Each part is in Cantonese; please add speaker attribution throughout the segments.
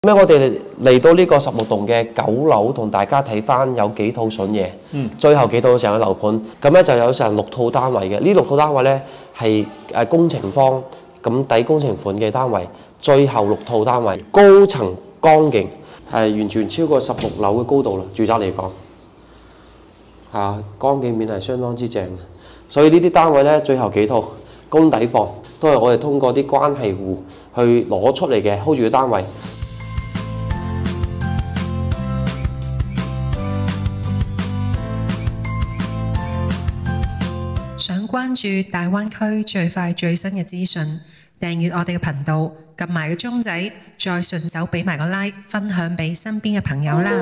Speaker 1: 咁我哋嚟到呢個16棟嘅9樓，同大家睇翻有幾套筍嘢。最後幾套成個樓盤，咁咧就有成6套單位嘅。呢6套單位咧係工程方咁抵工程款嘅單位，最後6套單位高層剛勁，係完全超過16樓嘅高度啦。住宅嚟講，光景面係相當之正。所以呢啲單位咧，最後幾套公底房都係我哋通過啲關係戶去攞出嚟嘅 hold 住嘅單位。
Speaker 2: 想關注大灣區最快最新嘅資訊，訂閱我哋嘅頻道，撳埋個鐘仔，再順手俾埋個 like， 分享俾身邊嘅朋友啦。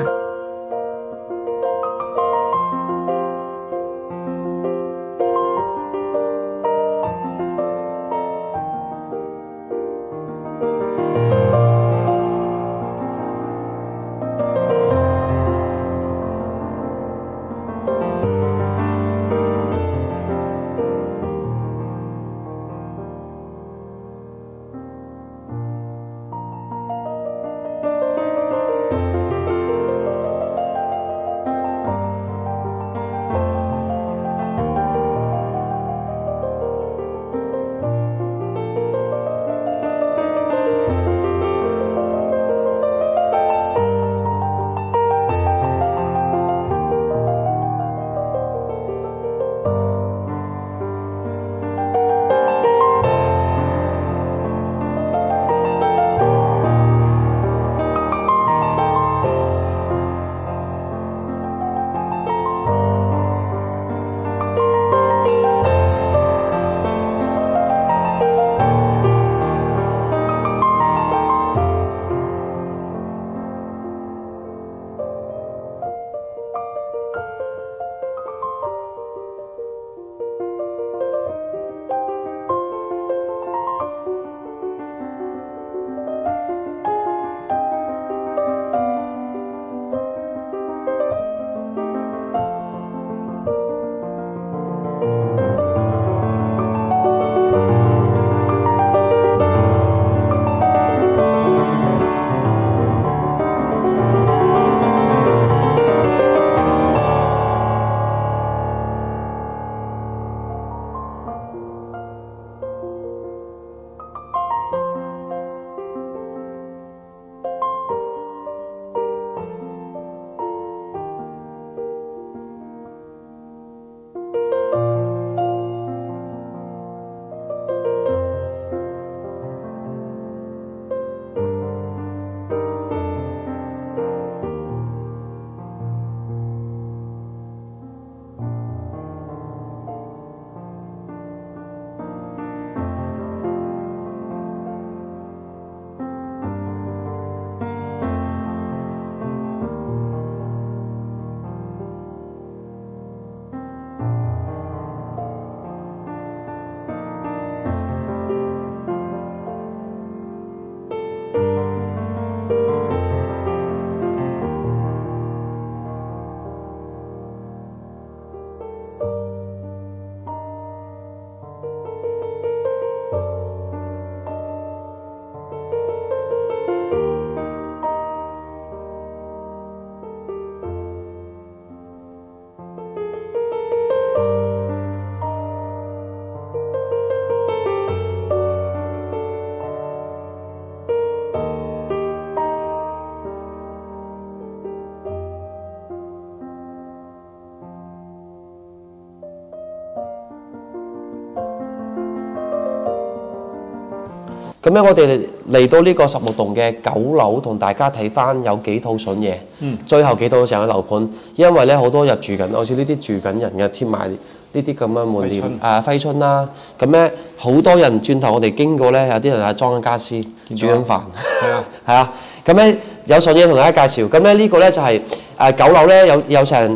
Speaker 1: 咁咧，我哋嚟到呢個16棟嘅9樓，同大家睇翻有幾套筍嘢。最後幾套成個樓盤，因為咧好多人住緊，好似呢啲住緊人嘅貼埋呢啲咁嘅門簾揮春啦。咁咧好多人轉頭我哋經過咧，有啲人係裝緊家私、煮緊飯。係啊。咁咧有筍嘢同大家介紹。咁咧呢個咧就係9樓咧有成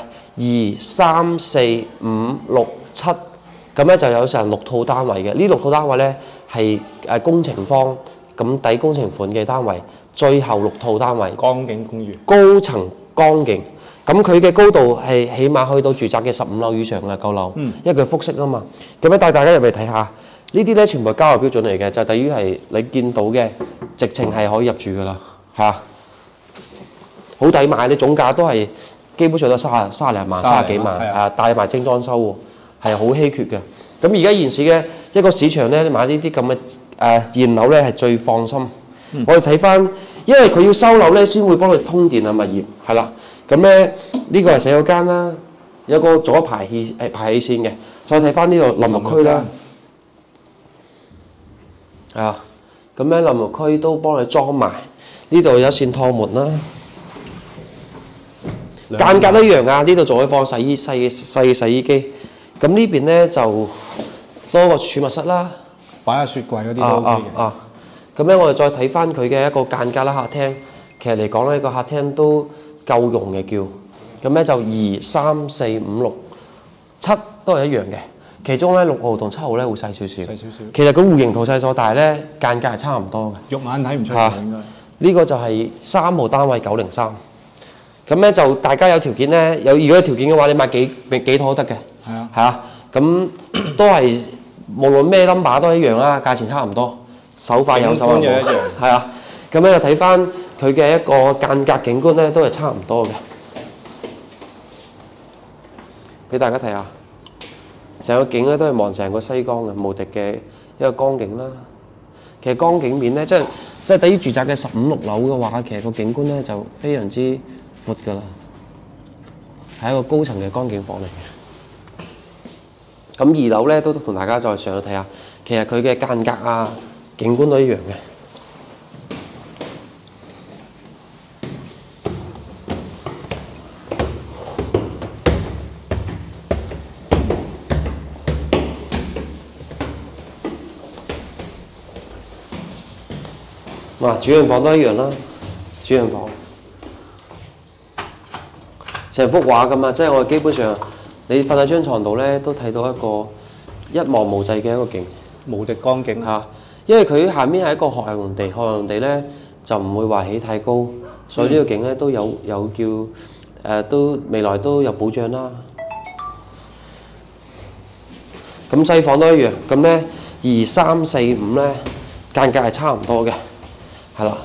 Speaker 1: 2、3、4、5、6、7。咁咧就有成6套單位嘅。呢6套單位咧係工程方咁抵工程款嘅單位，最後6套單位
Speaker 3: 光景公寓，
Speaker 1: 高層剛勁。咁佢嘅高度係起碼去到住宅嘅15樓以上嘅9樓，因為佢複式啊嘛。咁咧帶大家入嚟睇下，呢啲咧全部係交樓標準嚟嘅，就等於係你見到嘅，直情係可以入住噶啦。 嚇，好抵買，你總價都係基本上都30零萬、30幾萬，係帶埋精裝修喎，係好稀缺嘅。咁而家現時嘅一個市場咧，你買呢啲咁嘅現樓咧係最放心。我哋睇翻，因為佢要收樓咧，先會幫佢通電啊物業，係啦。咁咧呢個係洗手間啦，有個左排氣線嘅。再睇翻呢度淋浴區啦，咁咧淋浴區都幫你裝埋。呢度有線趟門啦，間隔一樣啊。呢度仲可以放細嘅洗衣機。咁呢邊咧就多個儲物室啦，
Speaker 3: 擺下雪櫃嗰啲都 OK 嘅。
Speaker 1: 咁咧我哋再睇翻佢嘅一個間隔啦，客廳。其實嚟講咧，個客廳都夠用嘅叫。咁咧就2、3、4、5、6、7都係一樣嘅。其中咧6號同7號咧會細少少。其實佢戶型圖細咗，但係咧間隔係差唔多嘅。
Speaker 3: 肉眼睇唔出嘅應該。
Speaker 1: 呢個就係3號單位903。咁咧就大家有條件咧，如果有條件嘅話，你買幾套都得嘅。係啊。咁都係無論咩 number 都一樣啦，價錢差唔多，手快有手快冇。係啊。咁咧就睇翻佢嘅一個間隔景觀咧，都係差唔多嘅。俾大家睇下，成個景咧都係望成個西江嘅無敵嘅一個江景啦。其實江景面咧，即係對於住宅嘅15、6樓嘅話，其實個景觀咧就非常之闊㗎啦，係一個高層嘅江景房嚟嘅。咁2樓咧都同大家再上去睇下，其實佢嘅間隔啊、景觀都一樣嘅。嗱，主人房都一樣啦，主人房成幅畫咁啊，即係我哋基本上你瞓喺張床度咧，都睇到一個一望無際嘅一個景，
Speaker 3: 無敵光景
Speaker 1: 嚇。因為佢下面係一個學校用地，學校用地咧就唔會話起太高，所以呢個景咧都有叫都未來都有保障啦。咁西房都一樣，咁咧2、3、4、5咧間隔係差唔多嘅。係啦，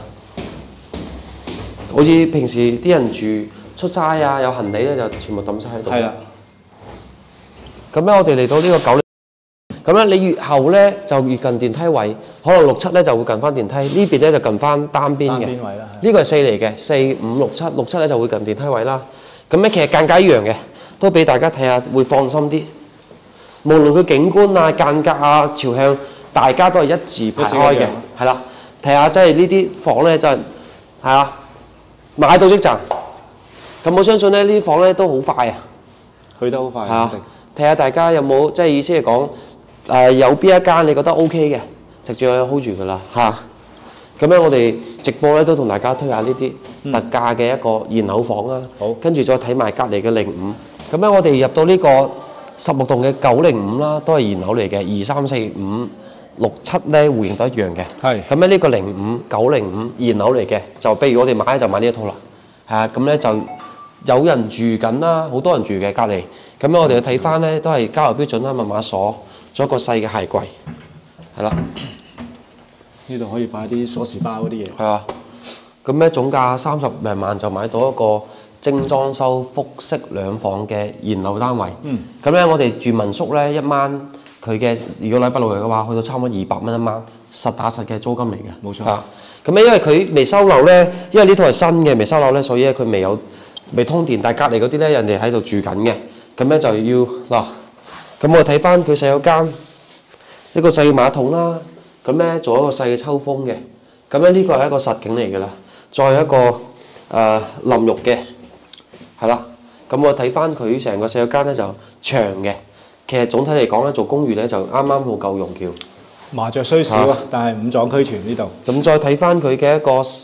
Speaker 1: 好似平時啲人住出差啊，有行李咧就全部抌晒喺度。係啦。咁咧，我哋嚟到呢個90，咁咧你越後咧就越近電梯位，可能6、7咧就會近翻電梯，呢邊咧就近翻單邊嘅。單邊位啦。呢個係4嚟嘅，4、5、6、7，6、7咧就會近電梯位啦。咁咧其實間隔一樣嘅，都俾大家睇下會放心啲。無論佢景觀啊、間隔啊、朝向，大家都係一字排開嘅，係啦。睇下，即係呢啲房咧，真係係啊，買到即賺。咁我相信咧，呢啲房咧都好快啊，
Speaker 3: 去得好快。
Speaker 1: 係啊，睇下大家有冇即係意思係講有邊一間你覺得 OK 嘅，直接去 hold 住㗎啦嚇。咁咧，我哋直播咧都同大家推下呢啲特價嘅一個現樓房啦。好，跟住再睇埋隔離嘅05。咁咧，我哋入到呢個16棟嘅905啦，都係現樓嚟嘅，2、3、4、5。6、7咧戶型都一樣嘅，係咁咧呢個05、905現樓嚟嘅，就譬如我哋買就買呢一套啦，係啊，咁咧就有人住緊啦，好多人住嘅隔離，咁咧我哋去睇翻咧都係交流標準啦，密碼鎖，仲有一個細嘅鞋櫃，係啦，
Speaker 3: 呢度可以擺啲鎖匙包嗰啲嘢，
Speaker 1: 係啊，咁咧總價30零萬就買到一個精裝修複式2房嘅現樓單位，咁咧我哋住民宿咧一晚。佢嘅如果禮拜6日嘅話，去到差唔多200蚊一晚，實打實嘅租金嚟嘅。冇錯。咁咧因為佢未收樓咧，因為呢套係新嘅未收樓咧，所以咧佢未通電，但係隔離嗰啲咧人哋喺度住緊嘅，咁咧就要嗱，咁我睇翻佢洗手間一個細嘅馬桶啦，咁咧做一個細嘅抽風嘅，咁咧呢個係一個實景嚟㗎啦，再一個淋浴嘅，係啦，咁我睇翻佢成個洗手間咧就長嘅。其實總體嚟講咧，做公寓咧就啱啱好夠用叫。
Speaker 3: 麻雀雖少啊，但係五臟俱全呢度。
Speaker 1: 咁再睇翻佢嘅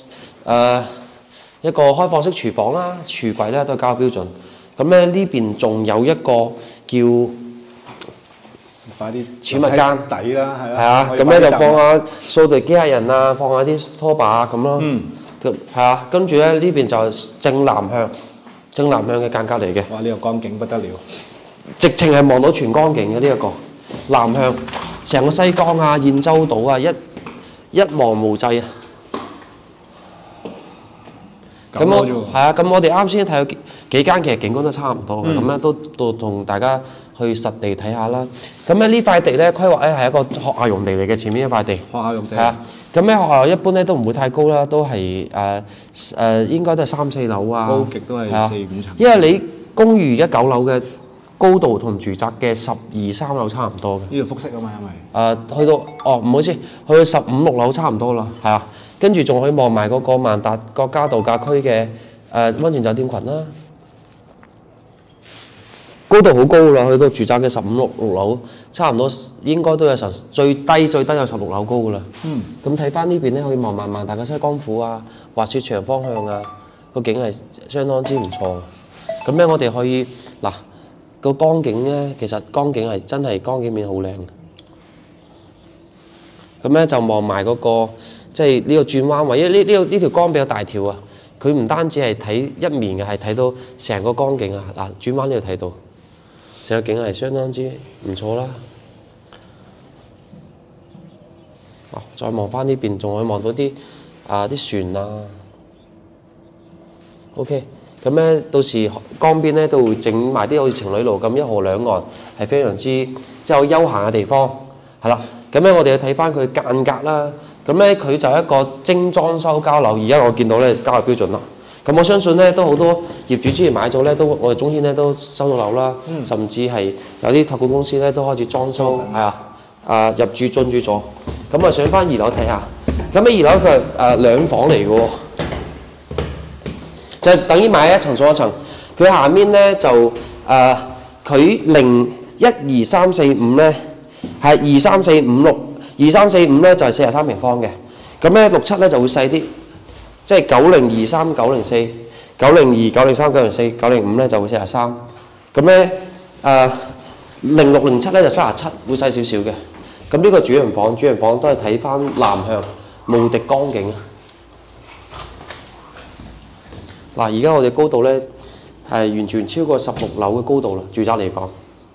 Speaker 1: 一個開放式廚房啦，廚櫃咧都係交標準。咁咧呢邊仲有一個叫
Speaker 3: 擺啲
Speaker 1: 儲物間
Speaker 3: 底啦，係啦。
Speaker 1: 係啊，咁咧就放下掃地機械人啊，放下啲拖把咁咯。咁係啊，跟住咧呢邊就正南向嘅間隔嚟嘅。
Speaker 3: 哇！呢個光景不得了。
Speaker 1: 直情係望到全江景嘅呢一個南向，成個西江啊、燕洲島啊，一望無際啊！ 咁我
Speaker 3: 樓啫喎
Speaker 1: 係啊，咁我哋啱先睇到幾間其實景觀都差唔多嘅，咁咧都同大家去實地睇下啦。咁咧呢塊地咧規劃咧係一個學校用地嚟嘅，前面一塊地。
Speaker 3: 學校用地
Speaker 1: 係啊，咁咧學校一般咧都唔會太高啦，都係應該都係3、4樓啊。
Speaker 3: 高極都係
Speaker 1: 係啊
Speaker 3: 4、5層。
Speaker 1: 因為你公寓而家9樓嘅高度同住宅嘅12、3樓差唔多嘅。
Speaker 3: 呢度複式啊嘛，因為
Speaker 1: 去到唔好意思，去到15、6樓差唔多啦，係啊，跟住仲可以望埋嗰個萬達國家度假區嘅溫泉酒店群啦，高度好高啦，去到住宅嘅15、6樓，差唔多應該都有最低有16樓高噶啦。咁睇翻呢邊咧，可以望埋萬達嘅西江府啊、滑雪場方向啊，個景係相當之唔錯嘅。咁咧，我哋可以嗱個江景咧，其實江景係真係江景面好靚嘅。咁咧就望埋嗰個即係呢個轉彎位，因為呢條江比較大條啊，佢唔單止係睇一面嘅，係睇到成個江景啊。嗱，轉彎呢度睇到成個景係相當之唔錯啦。再望翻呢邊，仲可以望到啲船啊。OK， 咁咧到時江邊咧都會整埋啲好似情侶路咁，一河兩岸係非常之即係好休閒嘅地方，係啦。咁咧我哋要睇翻佢間隔啦。咁咧佢就係一個精裝修交樓，而家我見到咧交樓標準啦。咁我相信咧都好多業主之前買咗咧，都我哋中軒咧都收到樓啦，甚至係有啲託管公司咧都開始裝修，係啊，入住進駐咗。咁啊上翻2樓睇下，咁喺2樓佢係兩房嚟嘅喎，就等於買一層送一層。佢下面咧就佢01、2、3、4、5咧係2、3、4、5、6。2、3、4、5咧就係43平方嘅，咁咧6、7咧就會細啲，即係90、23、904、902、903、904、905咧就會43，咁咧06、07咧就37，會細少少嘅。咁呢個主人房都係睇翻南向無敵江景。嗱，而家我哋高度咧係完全超過16樓嘅高度啦，住宅嚟講，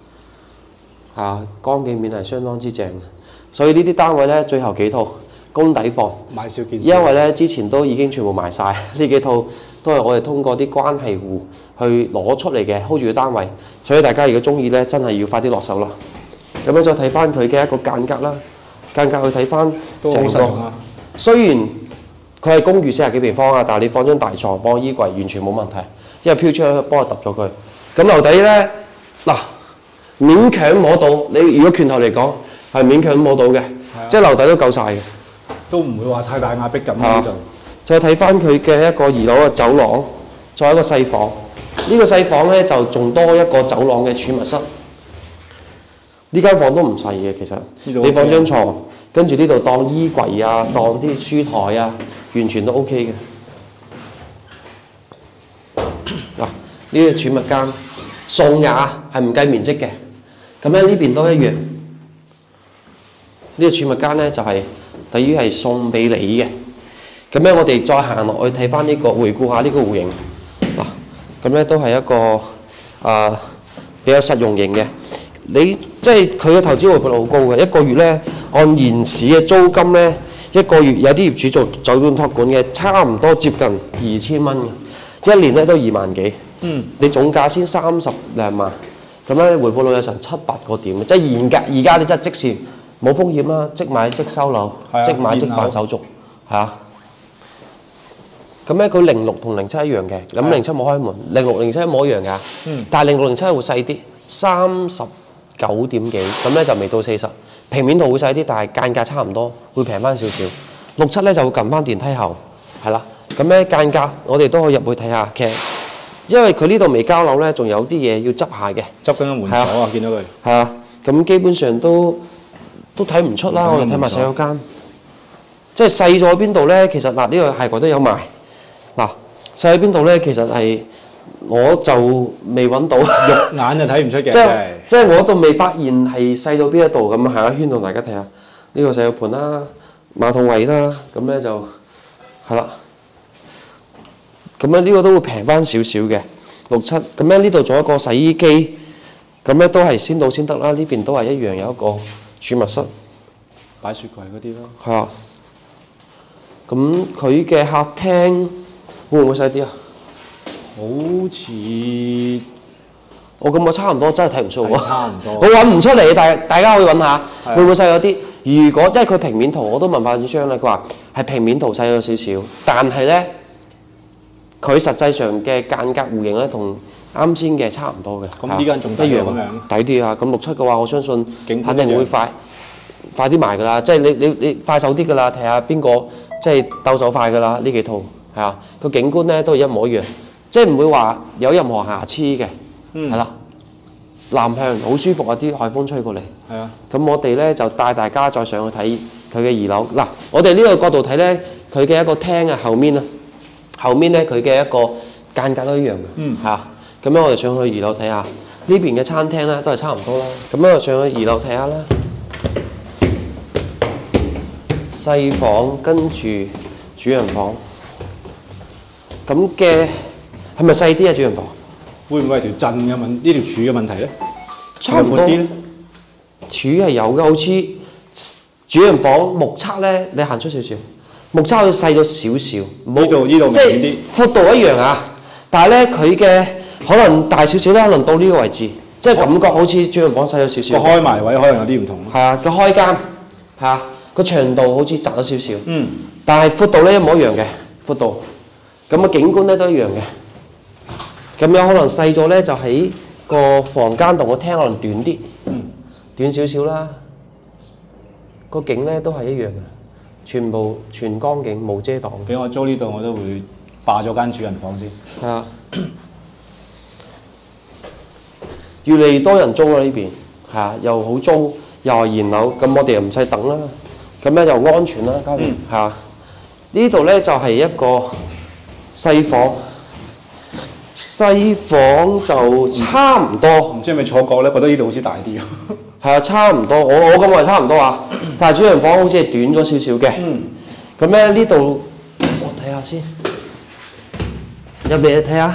Speaker 1: 江景面係相當之正嘅。所以呢啲單位咧，最後幾套供底貨，
Speaker 3: 買少見少。
Speaker 1: 因為咧之前都已經全部賣晒，呢幾套都係我哋通過啲關係戶去攞出嚟嘅 hold 住嘅單位，所以大家如果中意咧，真係要快啲落手啦。咁樣再睇翻佢嘅一個間隔啦，間隔去睇翻成個。雖然佢係公寓40幾平方啊，但係你放張大床放個衣櫃完全冇問題，因為飄出去幫我揼咗佢。咁樓底咧嗱，勉強摸到，你如果拳頭嚟講。係勉強摸到嘅，即係樓底都夠晒嘅，
Speaker 3: 都唔會話太大壓迫感呢度。
Speaker 1: 再睇翻佢嘅一個2樓嘅走廊，再一個細房。呢個細房咧就仲多一個走廊嘅儲物室。呢間房都唔細嘅，其實你放張床，跟住呢度當衣櫃啊，當啲書台啊，完全都 OK 嘅。嗱，呢個儲物間送雅係唔計面積嘅，咁咧呢邊都一樣。呢個儲物間咧就係等於係送俾你嘅，咁咧我哋再行落去睇翻呢個，回顧下呢個戶型嗱，咁咧都係一個比較實用型嘅。你即係佢嘅投資回報率好高嘅，一個月咧按現市嘅租金咧，一個月有啲業主做酒店託管嘅，差唔多接近2000蚊嘅，一年咧都2萬幾。你總價先32萬，咁咧回報率有成7、8個點，即係而家你真係即時。冇風險啦，即買即收樓，即買即辦手續，係啊。咁咧佢06同07一樣嘅，咁07冇開門，06、07一模一樣㗎。但係06、07會細啲，39點幾，咁咧就未到40。平面圖會細啲，但係間隔差唔多，會平翻少少。67咧就會撳翻電梯後，係啦。咁咧間隔我哋都可以入去睇下，其實因為佢呢度未交樓咧，仲有啲嘢要執下嘅。
Speaker 3: 執緊個門鎖啊，見到佢。
Speaker 1: 係啊，咁基本上都睇唔出啦，我哋睇埋洗手間，即係細咗喺邊度咧？其實嗱，呢個鞋櫃都有埋。嗱，細喺邊度咧？其實係我就未揾到，
Speaker 3: 肉眼就睇唔出嘅。
Speaker 1: 即係我就未發現係細到邊一度咁，行一圈同大家睇下。呢個洗手盤啦，馬桶位啦，咁咧就係啦。咁咧呢個都會平翻少少嘅6、7。咁咧呢度仲有一個洗衣機，咁咧都係先到先得啦。呢邊都係一樣有一個儲物室，
Speaker 3: 擺雪櫃嗰啲咯。
Speaker 1: 係啊，咁佢嘅客廳會唔會細啲啊？
Speaker 3: 好似
Speaker 1: 我咁我差唔多，真係睇唔出喎。
Speaker 3: 差唔多。
Speaker 1: 我揾唔出嚟，大家可以揾下，
Speaker 3: 係
Speaker 1: 會唔會細咗啲？如果即係佢平面圖，我都問發展商咧，佢話係平面圖細咗少少，但係咧佢實際上嘅間隔弧形咧同啱先嘅差唔多嘅。
Speaker 3: 咁呢間仲抵
Speaker 1: 一樣
Speaker 3: 咁樣
Speaker 1: 抵啲啊！咁6、7嘅話，我相信
Speaker 3: 景觀
Speaker 1: 肯定會快啲賣㗎啦。即係你快手啲㗎啦，睇下邊個即係鬥手快㗎啦。呢幾套係啊，個景觀咧都係一模一樣，即係唔會話有任何瑕疵嘅。係啦，南向好舒服啊！啲海風吹過嚟。
Speaker 3: 係啊。
Speaker 1: 咁我哋咧就帶大家再上去睇佢嘅2樓。嗱，我哋呢個角度睇咧，佢嘅一個廳啊，後面咧佢嘅一個間隔都一樣嘅。係啊。咁樣我哋上去2樓睇下，呢邊嘅餐廳咧都係差唔多啦。咁樣我上去2樓睇下啦。細房跟住主人房。咁嘅係咪細啲啊？主人房？
Speaker 3: 會唔會係條震嘅呢條柱嘅問題咧？
Speaker 1: 差唔多。
Speaker 3: 闊啲咧？
Speaker 1: 柱係有嘅，好似主人房目測咧，你行出少少，目測佢細咗少少。
Speaker 3: 呢度明顯啲。
Speaker 1: 即係闊度一樣啊，但係咧佢嘅可能大少少啦，可能到呢個位置，即係感覺好似主人房細咗少少。
Speaker 3: 個開埋位可能有啲唔同。
Speaker 1: 係啊，個開間係啊，個長度好似窄咗少少。
Speaker 3: 嗯。
Speaker 1: 但係闊度咧一模一樣嘅闊度，咁個景觀咧都一樣嘅。咁有可能細咗咧，就喺個房間同個廳可能短啲，短少少啦。個景咧都係一樣嘅，全光景冇遮擋。
Speaker 3: 俾我租呢度，我都會霸咗間主人房先。
Speaker 1: 係啊，越嚟越多人租啦呢邊，係啊，又好租，又係現樓，咁我哋又唔使等啦，咁咧又安全啦，家庭係啊。呢度咧就係一個細房。細房就差唔多，
Speaker 3: 唔知係咪錯覺咧？覺得呢度好似大啲。
Speaker 1: 係啊，差唔多。我咁話差唔多啊，但係主人房好似係短咗少少嘅。咁咧呢度我睇下先，入嚟你睇下，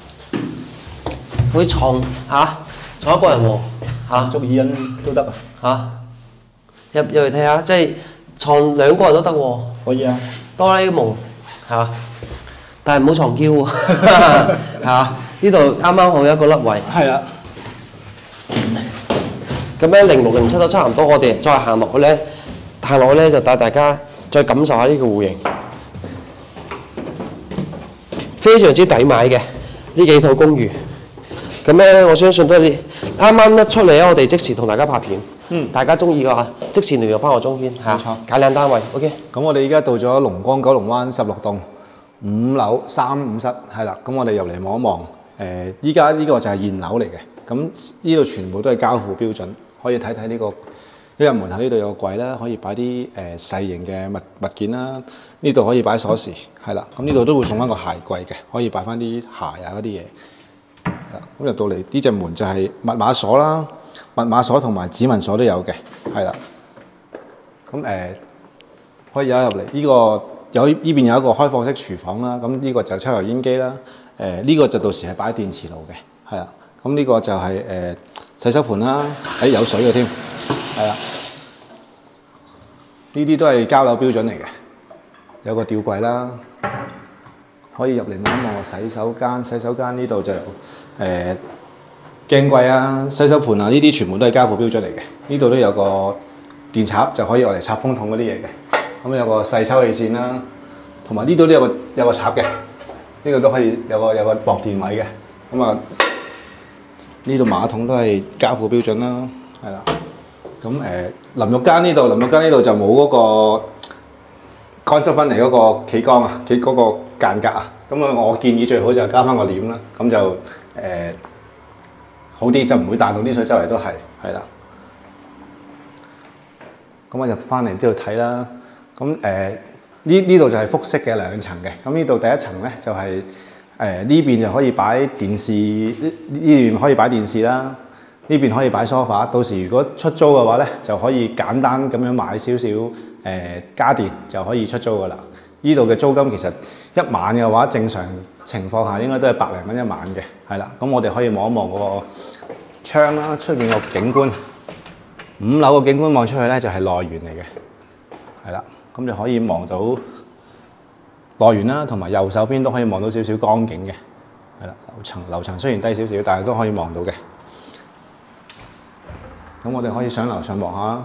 Speaker 1: 佢床床一個人喎
Speaker 3: 足耳因都得啊。
Speaker 1: 入嚟睇下，即係床2個人都得喎。
Speaker 3: 可以啊。
Speaker 1: 哆啦 A 夢但係唔好床嬌喎，呢度啱啱好一個凹位。
Speaker 3: 係啦。
Speaker 1: 咁咧06、07都差唔多，我哋再行落去咧，就帶大家再感受下呢個戶型，非常之抵買嘅呢幾套公寓。咁咧我相信都係你啱啱一出嚟咧，我哋即時同大家拍片。大家中意嘅話，即時聯絡翻我中堅嚇，揀靚單位。OK。
Speaker 3: 咁我哋依家到咗龍崗九龍灣16棟。5樓3、5室係啦，咁我哋入嚟望一望，依家呢個就係現樓嚟嘅，咁呢度全部都係交付標準，可以睇睇呢個一入門口呢度有個櫃啦，可以擺啲細型嘅物件啦，呢度可以擺鎖匙，係啦，咁呢度都會送翻個鞋櫃嘅，可以擺翻啲鞋啊嗰啲嘢。咁入到嚟呢隻門就係密碼鎖啦，密碼鎖同埋指紋鎖都有嘅，係啦。咁可以有入嚟呢個。呢邊有一個開放式廚房啦，咁呢個就抽油煙機啦，呢個就到時係擺電磁爐嘅，係啦，咁呢個就係洗手盆啦，有水嘅添，係啦，呢啲都係交樓標準嚟嘅，有個吊櫃啦，可以入嚟望一望洗手間，洗手間呢度就鏡櫃啊、洗手盆啊，呢啲全部都係交付標準嚟嘅，呢度都有個電插就可以用嚟插風筒嗰啲嘢嘅。咁有個細抽氣線啦，同埋呢度都有個插嘅，呢度都可以有個駁電位嘅。咁啊，呢度馬桶都係交付標準啦，係啦。咁淋浴間呢度就冇嗰個乾濕分離嗰個企缸啊，嗰個間隔啊。咁啊，我建議最好就加翻個簾啦，咁就好啲，就唔會彈到啲水周圍都係啦。咁我入翻嚟呢度睇啦。咁呢度就係複式嘅2層嘅，咁呢度第一層咧就係呢邊就可以擺電視，呢邊可以擺電視啦，呢邊可以擺梳化。到時如果出租嘅話咧，就可以簡單咁樣買少少家電就可以出租噶啦。呢度嘅租金其實1晚嘅話，正常情況下應該都係百零蚊1晚嘅，係啦。咁我哋可以望一望嗰個窗啦，出邊個景觀，5樓個景觀望出去咧就係內園嚟嘅，係啦。咁就可以望到6 來源啦，同埋右手邊都可以望到少少江景嘅，係啦，樓層雖然低少少，但係都可以望到嘅。咁我哋可以上樓上望下。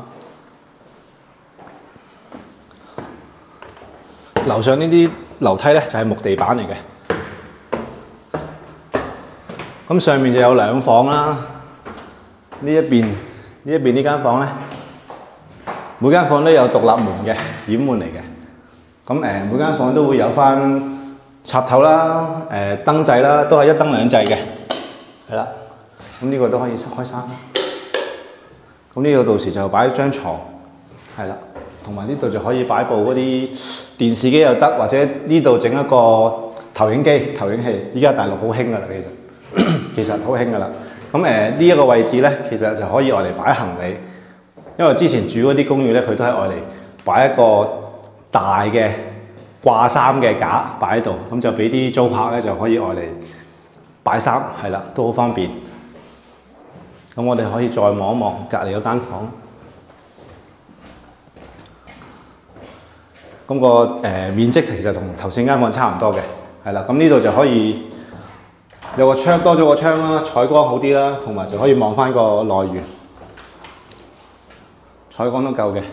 Speaker 3: 樓上呢啲樓梯咧就係木地板嚟嘅。咁上面就有兩房啦。呢一邊呢間房咧，每間房都有獨立門嘅，掩門嚟嘅。咁每間房都會有翻插頭啦、燈掣啦，都係一燈兩掣嘅。係啦，咁呢個都可以開閂。咁呢度到時就擺張床，係啦，同埋呢度就可以擺部嗰啲電視機又得，或者呢度整一個投影機、投影器。依家大陸好興㗎啦，其實好興㗎啦。咁呢一個位置咧，其實就可以愛嚟擺行李，因為之前住嗰啲公寓咧，佢都係愛嚟擺一個大嘅掛衫嘅架擺喺度，咁就俾啲租客咧就可以愛嚟擺衫，係啦，都好方便。咁我哋可以再望一望隔離嗰間房，咁個面積其實同頭先間房差唔多嘅，係啦。咁呢度就可以有個窗，多咗個窗啦，採光好啲啦，同埋就可以望翻個內園，採光都夠嘅。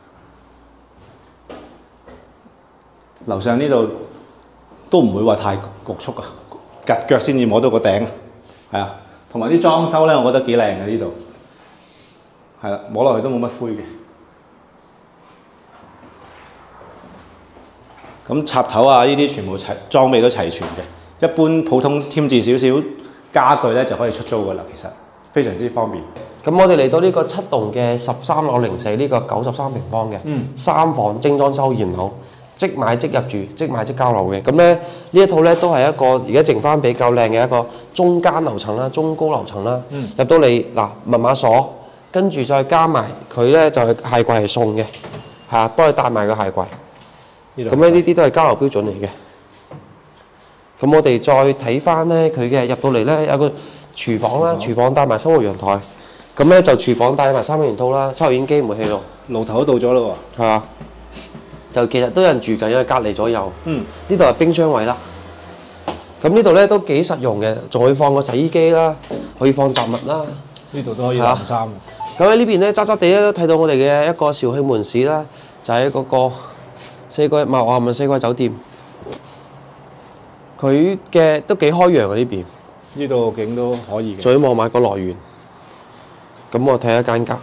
Speaker 3: 樓上呢度都唔會話太局促啊，趌腳先至摸到個頂，係啊。同埋啲裝修咧，我覺得幾靚嘅呢度，係啦，摸落去都冇乜灰嘅。咁插頭啊，呢啲全部裝備都齊全嘅。一般普通添置少少家具咧就可以出租噶啦，其實非常之方便。
Speaker 1: 咁我哋嚟到呢個7棟嘅13樓04呢個93平方嘅3房精裝修現樓，即買即入住，即買即交樓嘅。咁咧呢一套咧都係一個而家剩翻比較靚嘅一個中間樓層啦、中高樓層啦。入到嚟嗱密碼鎖，跟住再加埋佢咧就係鞋櫃係送嘅，係啊，幫你帶埋個鞋櫃。咁咧呢啲都係交樓標準嚟嘅。咁我哋再睇翻咧佢嘅入到嚟咧有個廚房啦，廚房帶埋生活陽台。咁咧就廚房帶埋3個元套啦，抽油煙機、煤氣爐。
Speaker 3: 爐頭都到咗咯喎。係啊。
Speaker 1: 就其實都有人住緊，因為隔離左右。呢度係冰箱位啦。咁呢度咧都幾實用嘅，仲可以放個洗衣機啦，可以放雜物啦。
Speaker 3: 呢度都可以晾衫。
Speaker 1: 咁喺呢邊咧，渣渣地咧都睇到我哋嘅一個肇慶門市啦，就喺嗰個四季酒店。佢嘅都幾開揚嘅呢邊。
Speaker 3: 呢度景都可以嘅。
Speaker 1: 再望埋個來源。咁我睇一間間。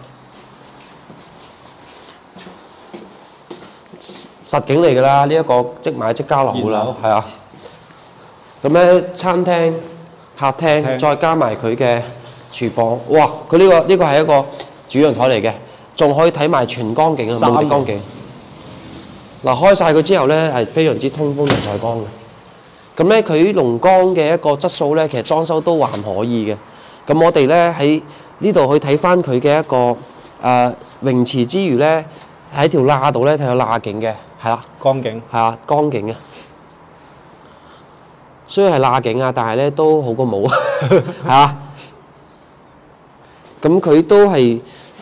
Speaker 1: 實景嚟㗎啦，呢一個即買即交樓啦，係啊。咁咧餐廳、客廳，再加埋佢嘅廚房，哇！佢呢個係一個主陽台嚟嘅，仲可以睇埋全江景啊，滿地江景。嗱，開晒佢之後咧係非常之通風同採光嘅。咁咧佢龍崗嘅一個質素咧，其實裝修都還可以嘅。咁我哋咧喺呢度去睇翻佢嘅一個泳池之餘咧。喺條罅度咧睇到罅景嘅，係啦，
Speaker 3: 江景，
Speaker 1: 係啊，江景啊。雖然係罅景啊，但係咧都好過冇啊，係啊。咁佢都係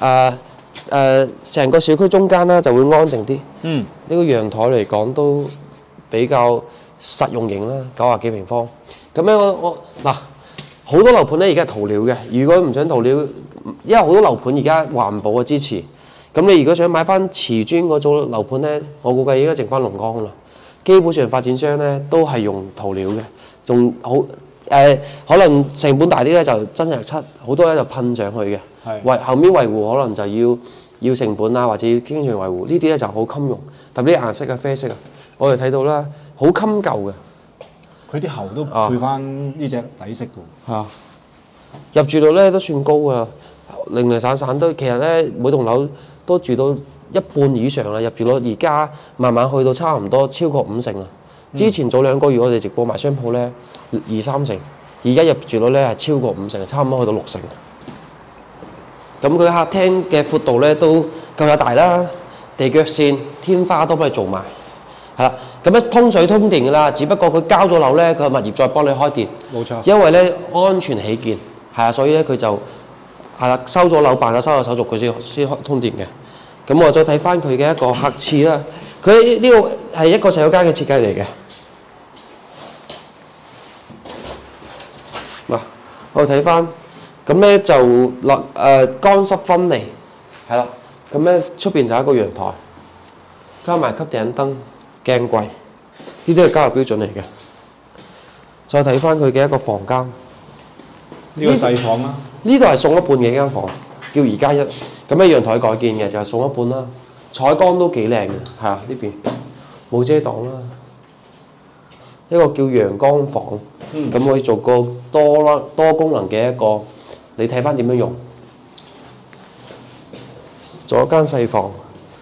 Speaker 1: 成個小區中間啦，就會安靜啲。呢個陽台嚟講都比較實用型啦，90幾平方。咁咧我嗱好多樓盤咧而家係塗料嘅，如果唔想塗料，因為好多樓盤而家環保嘅支持。咁你如果想買翻瓷磚嗰種樓盤咧，我估計應該剩翻龍崗啦。基本上發展商咧都係用塗料嘅，仲好可能成本大啲咧就真係漆，好多咧就噴上去嘅。後面維護可能就要成本啊，或者要經常維護。呢啲咧就好襟用，特別啲顏色嘅啡色啊，我哋睇到啦，好襟舊嘅。
Speaker 3: 佢啲喉都配翻呢隻底色㗎。
Speaker 1: 係啊，入住率咧都算高啊，零零散散都其實咧每棟樓都住到一半以上啦，入住率而家慢慢去到差唔多超過50%啦。之前早2個月我哋直播賣商鋪咧2-3成，而家入住率咧係超過50%，差唔多去到60%。咁佢客廳嘅闊度咧都夠有大啦，地腳線、天花都幫你做埋，係啦。咁樣通水通電㗎啦，只不過佢交咗樓咧，佢物業再幫你開電。
Speaker 3: 冇錯。因
Speaker 1: 為咧安全起見，係啊，所以咧佢就。係啦，收咗樓辦咗收咗手續，佢先通電嘅。咁我再睇翻佢嘅一個客廁啦。佢呢個係一個洗手間嘅設計嚟嘅。 我哋睇翻，咁咧就乾濕分離，係啦。咁咧出邊就係一個陽台，加埋吸頂燈、鏡櫃，呢啲係交流標準嚟嘅。再睇翻佢嘅一個房間，
Speaker 3: 呢個細房啦，
Speaker 1: 呢度係送一半嘅一間房，叫2+1。咁咧陽台改建嘅就係送一半啦，採光都幾靚嘅，係啊呢邊冇遮擋啦。一個叫陽光房，咁可以做個多功能嘅一個，你睇翻點樣用。仲有一間細房，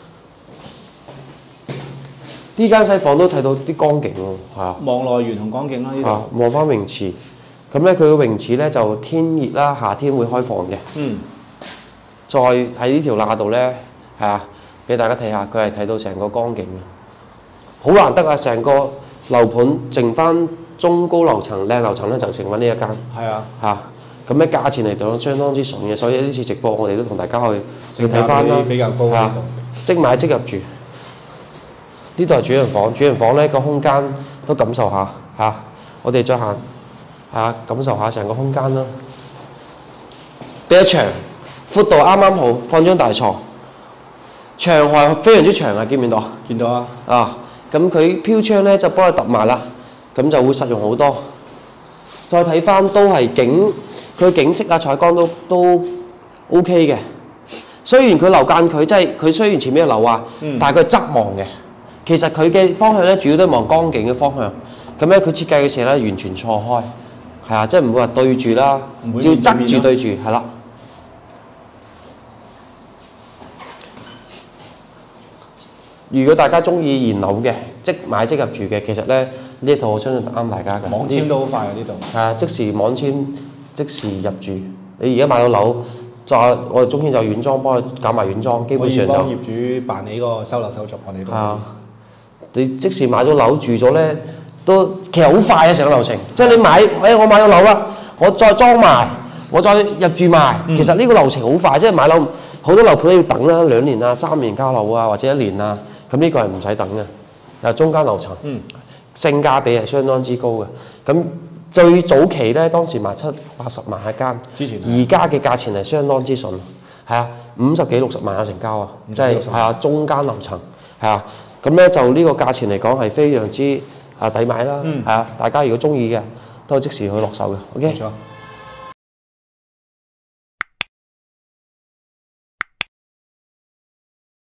Speaker 1: 呢間細房都睇到啲光景喎，係啊。
Speaker 3: 望內園同光景啦，呢度。
Speaker 1: 望翻泳池，咁咧佢個泳池咧就天熱啦，夏天會開放嘅。再喺呢條罅度咧，係啊，俾大家睇下，佢係睇到成個光景嘅，好難得啊！成個樓盤剩翻中高樓層、靚樓層咧，就剩翻呢一間。
Speaker 3: 係啊。
Speaker 1: 咁咧價錢嚟講相當之筍嘅，所以呢次直播我哋都同大家去睇翻啦。
Speaker 3: 比較高呢度。
Speaker 1: 即買即入住。呢度係主人房，主人房咧個空間都感受下嚇。我哋再行嚇，感受下成個空間啦。比較長，闊度啱啱好，放張大床。長係非常之長啊，見唔見到啊？
Speaker 3: 見到啊。
Speaker 1: 咁佢飄窗咧就幫佢揼埋啦，咁就會實用好多。再睇翻都係景，佢景色啊、採光都 OK 嘅。雖然佢樓間佢即係佢雖然前面有樓啊，但係佢側望嘅。其實佢嘅方向咧主要都係望江景嘅方向。咁咧佢設計嘅時候咧完全錯開，係啊，即係唔會話對住啦，要側住對住，係啦。如果大家中意現樓嘅，即買即入住嘅，其實咧呢一套我相信啱大家嘅。
Speaker 3: 網簽都好快啊！呢度
Speaker 1: 係啊，即時網簽，即時入住。你而家買到樓，我哋中軒就軟裝幫佢搞埋軟裝，基本上就
Speaker 3: 幫業主辦理個收樓手續，我哋都。
Speaker 1: 你即時買咗樓住咗咧，都其實好快啊成個流程。即係你買，我買咗樓啦，我再裝埋，我再入住埋。其實呢個流程好快，即係買樓好多樓盤都要等啦，2年啊、3年交樓啊，或者1年啊。咁呢個係唔使等嘅，又中間樓層，性價比係相當之高嘅。咁最早期咧，當時賣70-80萬一間，而家嘅價錢係相當之筍，係啊，50幾60萬有成交啊，即係中間樓層，係啊，咁咧就呢個價錢嚟講係非常之抵買啦，係啊，大家如果中意嘅都即時去落手嘅 ，OK。冇錯。